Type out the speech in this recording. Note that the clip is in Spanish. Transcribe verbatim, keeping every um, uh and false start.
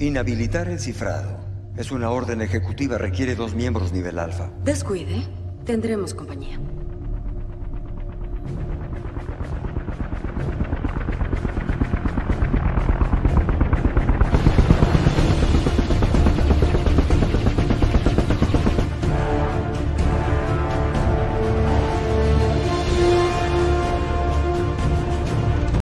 Inhabilitar el cifrado. Es una orden ejecutiva, requiere dos miembros nivel alfa. Descuide, tendremos compañía.